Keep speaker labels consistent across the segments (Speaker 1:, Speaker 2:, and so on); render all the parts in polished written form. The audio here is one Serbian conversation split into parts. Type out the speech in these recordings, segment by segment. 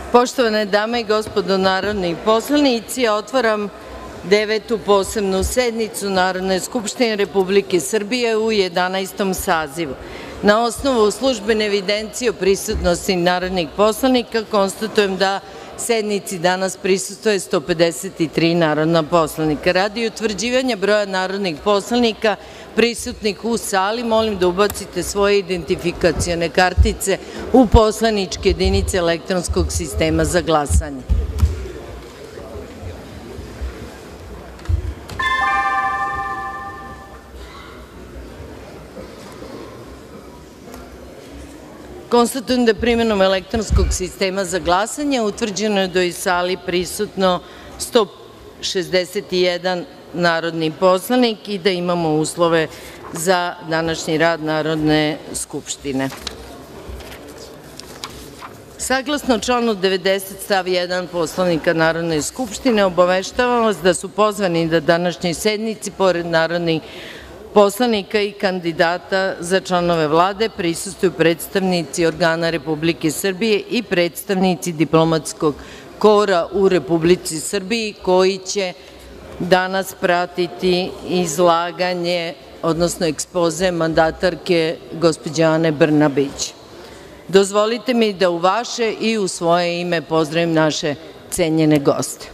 Speaker 1: Poštovane dame i gospodo narodni poslanici, otvaram Devetu posebnu sednicu Narodne skupštine Republike Srbije u 11. sazivu. Na osnovu službene evidencije o prisutnosti narodnih poslanika, konstatujem da sednici danas prisustvuje 153 narodna poslanika. Radi utvrđivanja broja narodnih poslanika prisutnih u sali, molim da ubacite svoje identifikacione kartice u poslaničke jedinice elektronskog sistema za glasanje. Konstatujem da je primenom elektronskog sistema za glasanje utvrđeno da je u sali prisutno 161 narodni poslanik i da imamo uslove za današnji rad Narodne skupštine. Saglasno članu 90. stav 1. Poslovnika Narodne skupštine, obaveštavam vas da su pozvani da današnjoj sednici, pored narodnih poslanika i kandidata za članove Vlade, prisustvuju predstavnici organa Republike Srbije i predstavnici diplomatskog kora u Republici Srbiji, koji će danas pratiti izlaganje, odnosno ekspoze mandatarke gospođe Ane Brnabić. Dozvolite mi da u vaše i u svoje ime pozdravim naše cenjene goste.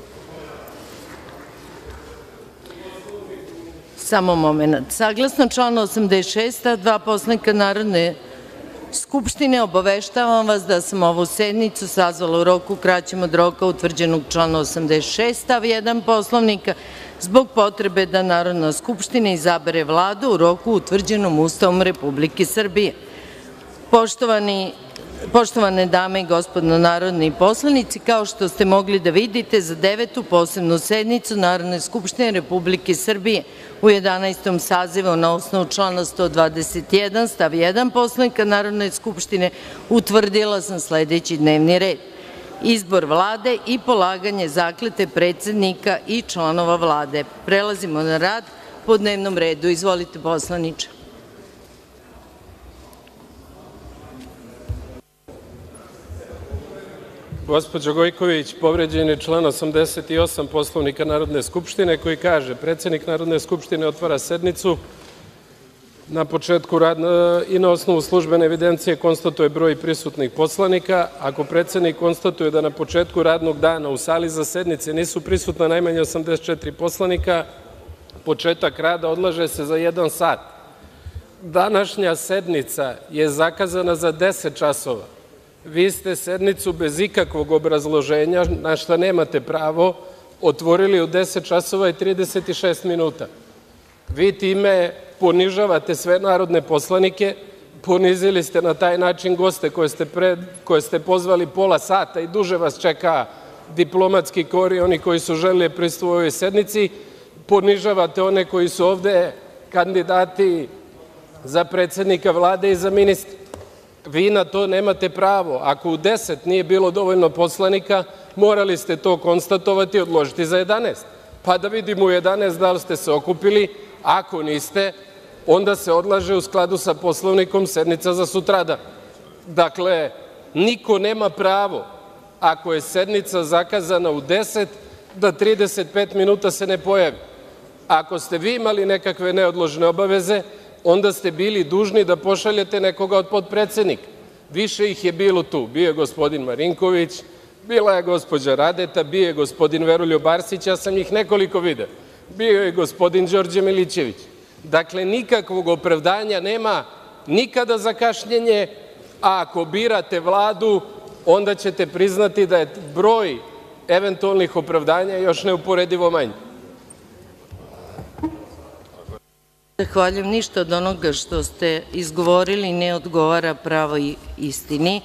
Speaker 1: Samo moment. Saglasno članu 86. stav 2. Poslovnika Narodne skupštine, obaveštavam vas da sam ovu sednicu sazvala u roku kraćem od roka utvrđenog članu 86. stav 1. Poslovnika, zbog potrebe da Narodna skupština izabere Vladu u roku utvrđenom Ustavom Republike Srbije. Poštovane dame i gospodo narodni poslanici, kao što ste mogli da vidite, za Devetu posebnu sednicu Narodne skupštine Republike Srbije u 11. sazivu, na osnovu člana 121. stav 1. Poslovnika Narodne skupštine, utvrdila sam sledeći dnevni red: izbor Vlade i polaganje zakletve predsednika i članova Vlade. Prelazimo na rad po dnevnom redu. Izvolite, poslaniče.
Speaker 2: Gospođo Gojković, povređen je član 88. Poslovnika Narodne skupštine, koji kaže: predsednik Narodne skupštine otvara sednicu, na početku i na osnovu službene evidencije konstatuje broj prisutnih poslanika. Ako predsednik konstatuje da na početku radnog dana u sali za sednice nisu prisutna najmanje 84 poslanika, početak rada odlaže se za 1 sat. Današnja sednica je zakazana za 10 časova. Vi ste sednicu bez ikakvog obrazloženja, na šta nemate pravo, otvorili u 10 časova i 36 minuta. Vi time ponižavate sve narodne poslanike, ponizili ste na taj način goste koje ste pozvali pola sata i duže vas čeka diplomatski kor i oni koji su želeli da prisustvuju ovoj sednici, ponižavate one koji su ovde kandidati za predsednika Vlade i za ministre. Vi na to nemate pravo. Ako u 10 nije bilo dovoljno poslanika, morali ste to konstatovati i odložiti za 11, pa da vidimo u 11 da li ste se okupili. Ako niste, onda se odlaže u skladu sa Poslovnikom sednica za sutradan. Dakle, niko nema pravo, ako je sednica zakazana u 10, da 35 minuta se ne pojavi. Ako ste vi imali nekakve neodložene obaveze, onda ste bili dužni da pošaljete nekoga od potpredsednika. Više ih je bilo tu. Bio je gospodin Marinković, bila je gospođa Radeta, bio je gospodin Veroljub Arsić, ja sam ih nekoliko video. Bio je gospodin Đorđe Milićević. Dakle, nikakvog opravdanja nema nikada za kašnjenje, a ako birate Vladu, onda ćete priznati da je broj eventualnih opravdanja još neuporedivo manji.
Speaker 1: Zahvaljujem. Ništa od onoga što ste izgovorili ne odgovara pravoj istini,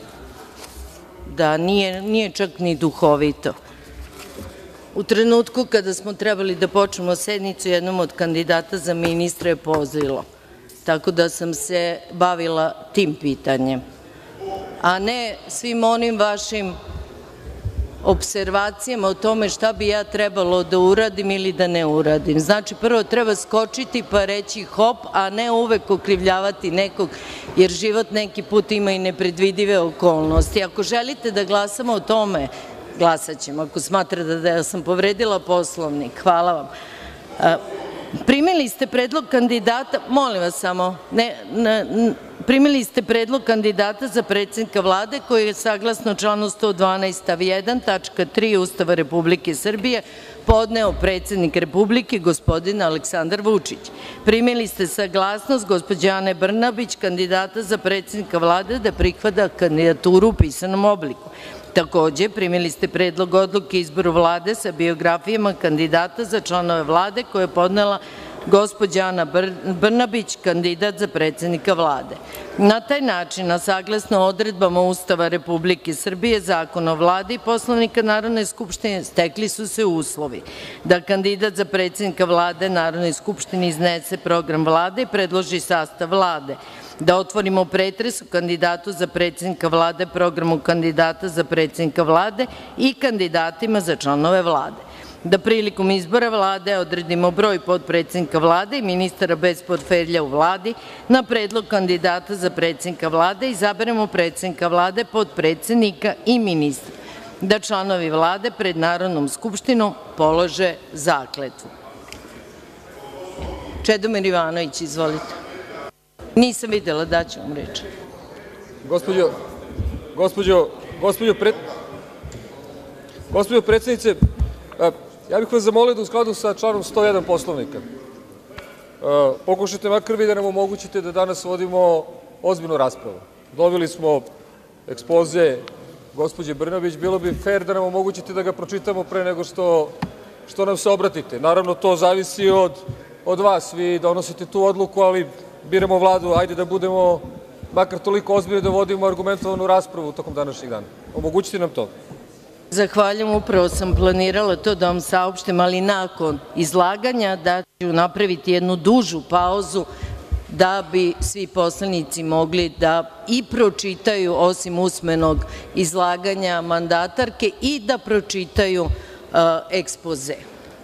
Speaker 1: da nije čak ni duhovito. U trenutku kada smo trebali da počnemo sednicu, jednom od kandidata za ministra je pozlilo, tako da sam se bavila tim pitanjem, a ne svim onim vašim opservacijama o tome šta bi ja trebalo da uradim ili da ne uradim. Znači, prvo treba skočiti pa reći hop, a ne uvek okrivljavati nekog, jer život neki put ima i nepredvidive okolnosti. Ako želite da glasamo o tome, glasat ćemo. Ako smatrate da sam povredila Poslovnik, hvala vam. Primili ste predlog kandidata, molim vas samo, primili ste predlog kandidata za predsednika Vlade koji je saglasno članu 112. stav 1. tačka 3. Ustava Republike Srbije podneo predsednik Republike, gospodin Aleksandar Vučić. Primili ste saglasnost gospođe Ane Brnabić, kandidata za predsednika Vlade, da prihvata kandidaturu u pisanom obliku. Takođe, primili ste predlog odluke o izboru Vlade sa biografijama kandidata za članove Vlade koje je podnela gospođa Ana Brnabić, kandidat za predsednika Vlade. Na taj način, a saglasno odredbama Ustava Republike Srbije, Zakona o Vladi i Poslovnika Narodne skupštine, stekli su se uslovi da kandidat za predsednika Vlade Narodnoj skupštini iznese program Vlade i predloži sastav Vlade, da otvorimo pretres o kandidatu za predsednika Vlade, programu kandidata za predsednika Vlade i kandidatima za članove Vlade, da prilikom izbora Vlade odredimo broj potpredsednika Vlade i ministara bez portfelja u Vladi, na predlog kandidata za predsednika Vlade izaberemo predsednika Vlade, potpredsednika i ministra, da članovi Vlade pred Narodnom skupštinom polože zakletvu. Čedomir Jovanović, izvolite. Nisam videla, daću vam reč.
Speaker 3: Gospođo predsednice, ja bih vas zamolio da u skladu sa članom 101. Poslovnika pokušate makar vi da nam omogućite da danas vodimo ozbiljnu raspravu. Dobili smo ekspoze gospođe Brnabić, bilo bi fer da nam omogućite da ga pročitamo pre nego što nam se obratite. Naravno, to zavisi od vas, vi donosite tu odluku, ali biramo Vladu, ajde da budemo makar toliko ozbiljni da vodimo argumentovanu raspravu tokom današnjeg dana. Omogućite nam to.
Speaker 1: Zahvaljujem, upravo sam planirala to da vam saopštim, ali nakon izlaganja da ću napraviti jednu dužu pauzu da bi svi poslanici mogli da i pročitaju, osim usmenog izlaganja mandatarke, i da pročitaju ekspoze.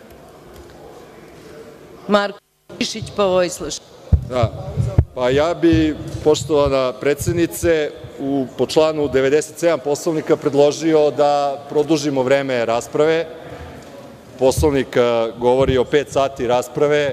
Speaker 1: Marko Đurišić, pa Vojislav Šešelj.
Speaker 4: Pa ja bi, poštovana predsednice, po članu 97. Poslovnika predložio da produžimo vreme rasprave. Poslovnik govori o 5 sati rasprave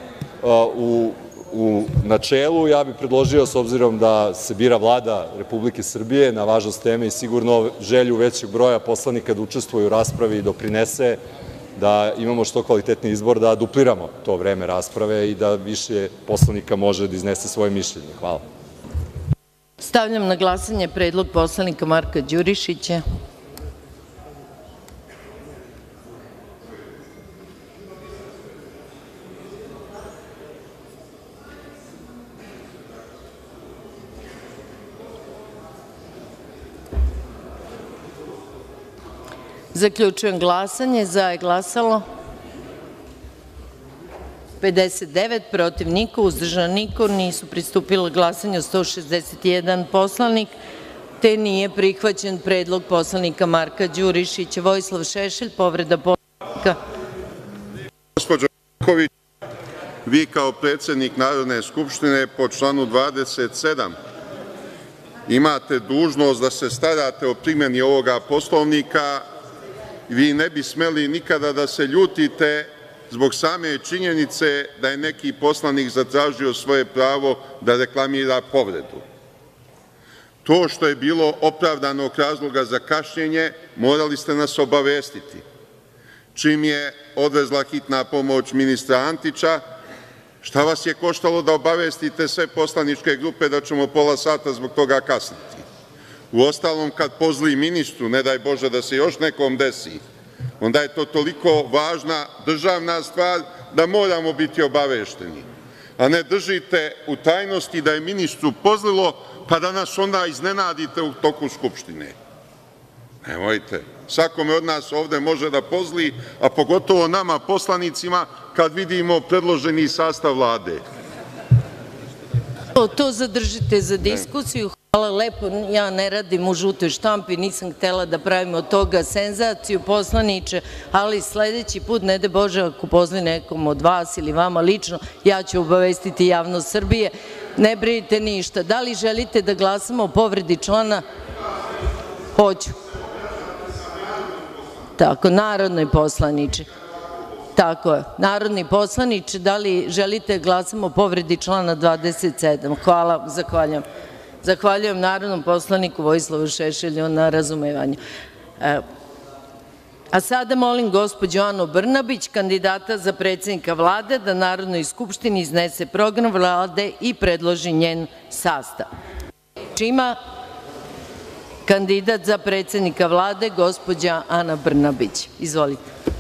Speaker 4: u načelu. Ja bih predložio, s obzirom da se bira Vlada Republike Srbije na važnost teme i sigurno želju većeg broja poslanika da učestvuje u raspravi i doprinese da imamo što kvalitetniji izbor, da dupliramo to vreme rasprave i da više poslanika može da iznese svoje mišljenje. Hvala.
Speaker 1: Stavljam na glasanje predlog poslanika Marka Đurišića. Zaključujem glasanje. Za je glasalo 59, protiv niko, uzdržan niko, nisu pristupili glasanju 161 poslanik, te nije prihvaćen predlog poslanika Marka Đurišića. Vojislav Šešelj, povreda Poslovnika.
Speaker 5: Gospođo Marković, vi kao predsednik Narodne skupštine po članu 27. imate dužnost da se starate o primeni ovoga Poslovnika. Vi ne bi smeli nikada da se ljutite zbog same činjenice da je neki poslanik zatražio svoje pravo da reklamira povredu. To što je bilo opravdanog razloga za kašnjenje, morali ste nas obavestiti. Čim je odvezla hitna pomoć ministra Antića, šta vas je koštalo da obavestite sve poslaničke grupe da ćemo pola sata zbog toga kasniti? Uostalom, kad pozli ministru, ne daj Bože da se još nekom desi, onda je to toliko važna državna stvar da moramo biti obavešteni, a ne držite u tajnosti da je ministru pozlilo, pa da nas onda iznenadite u toku Skupštine. Nemojte. Svakome od nas ovde može da pozli, a pogotovo nama poslanicima kad vidimo predloženi sastav Vlade.
Speaker 1: To zadržite za diskusiju. Hvala lepo, ja ne radim u žutoj štampi, nisam htela da pravim od toga senzaciju, poslaniče, ali sledeći put, ne daj Bože, ako pozli nekom od vas ili vama lično, ja ću obavestiti javnost Srbije, ne brinite ništa. Da li želite da glasamo o povredi člana? Hoću. Tako, narodni poslaniče. Tako je, narodni poslaniče, da li želite da glasamo o povredi člana 27? Hvala, zahvaljujem. Zahvaljujem narodnom poslaniku Vojislavu Šešelju na razumevanju. A sada molim gospođu Anu Brnabić, kandidata za predsednika Vlade, da Narodnoj skupštini iznese program Vlade i predloži njen sastav. Reč ima kandidat za predsednika Vlade, gospođa Ana Brnabić. Izvolite.